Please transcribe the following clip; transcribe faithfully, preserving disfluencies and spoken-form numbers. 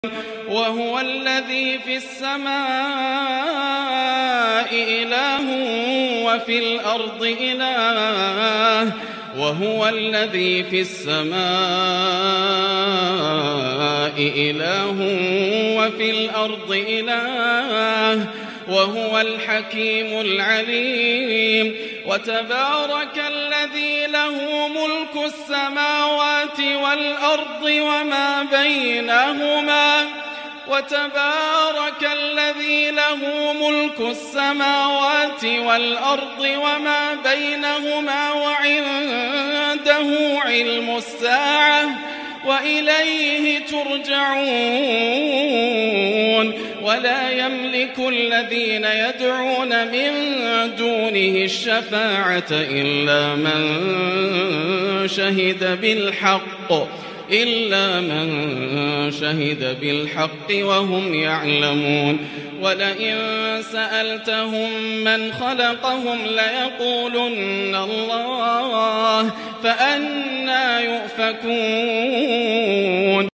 وهو الذي في السماء إله وفي الأرض إله وهو الذي في السماء إله وفي الأرض إله وهو الحكيم العليم. وتبارك الذي له ملك السماوات والأرض وما بينهما وتبارك الذي له ملك السماوات والأرض وما بينهما وعنده علم الساعة وإليه ترجعون. ولا يملك الذين يدعون من دونه الشفاعة إلا من شهد بالحق إلا من شهد بالحق وهم يعلمون. ولئن سألتهم من خلقهم ليقولن الله فأنى يؤفكون.